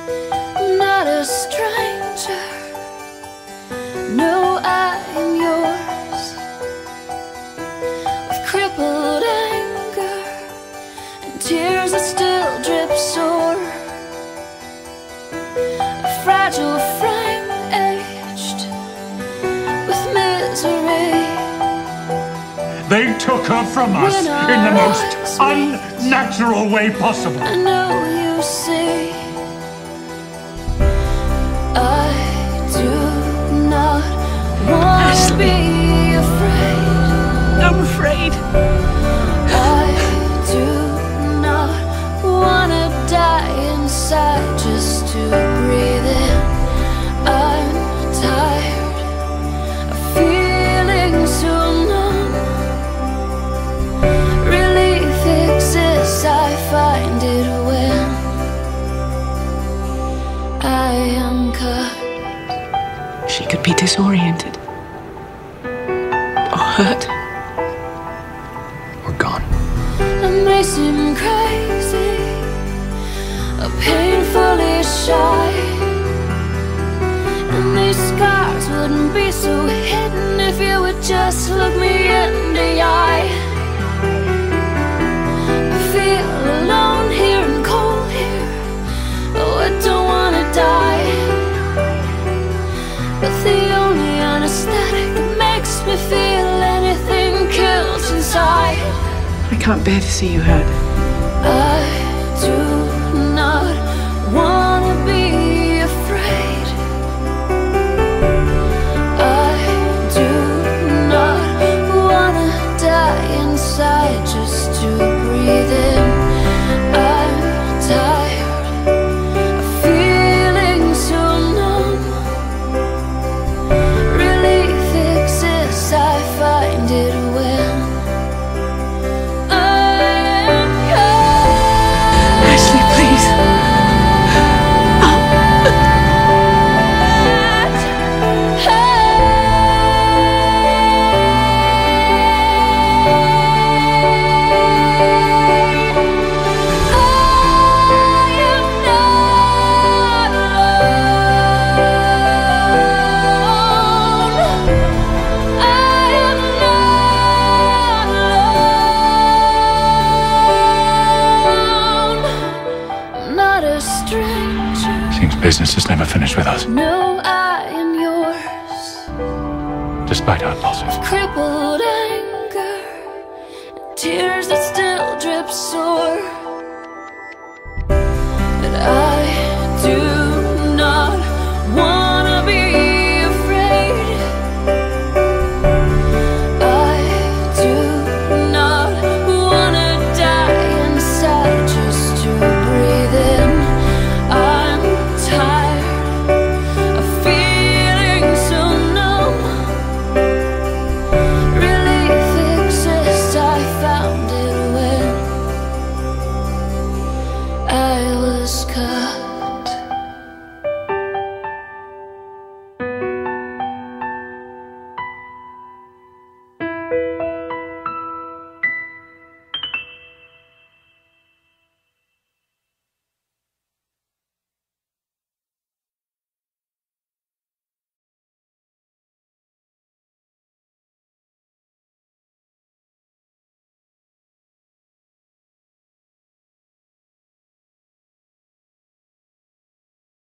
not a stranger. No, I am yours. With crippled anger and tears that still drip sore, a fragile frame aged with misery. They took her from us in the most unnatural way possible. I know you see. I do not want to be afraid. I'm afraid. I do not want to die inside just to breathe in. I'm tired of feeling so numb. Relief exists, I find it when I am cut. She could be disoriented or hurt. We're gone. I may seem crazy, or painfully shy, and these scars wouldn't be so hidden if you would just look me in the eye. I feel alone here and cold here. Oh, I don't wanna die, but the only anesthetic that makes me feel anything kills inside. I can't bear to see you hurt. I do not want to be afraid. I do not want to die inside just to breathe in. I'm tired of feeling so numb. Relief exists, I find it when Ashley, please. Seems business is never finished with us, No, I am yours. despite our losses. Crippled anger, tears that still drip sore. But I do